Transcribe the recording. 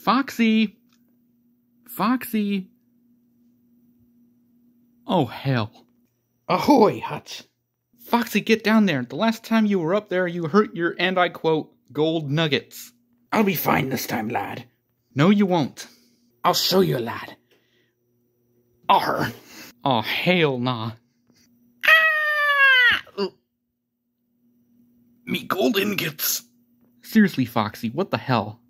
Foxy! Foxy! Oh, hell. Ahoy, Hutz. Foxy, get down there. The last time you were up there, you hurt your, and I quote, gold nuggets. I'll be fine this time, lad. No, you won't. I'll show you, lad. Arr. Oh, hell nah. Me gold ingots. Seriously, Foxy, what the hell?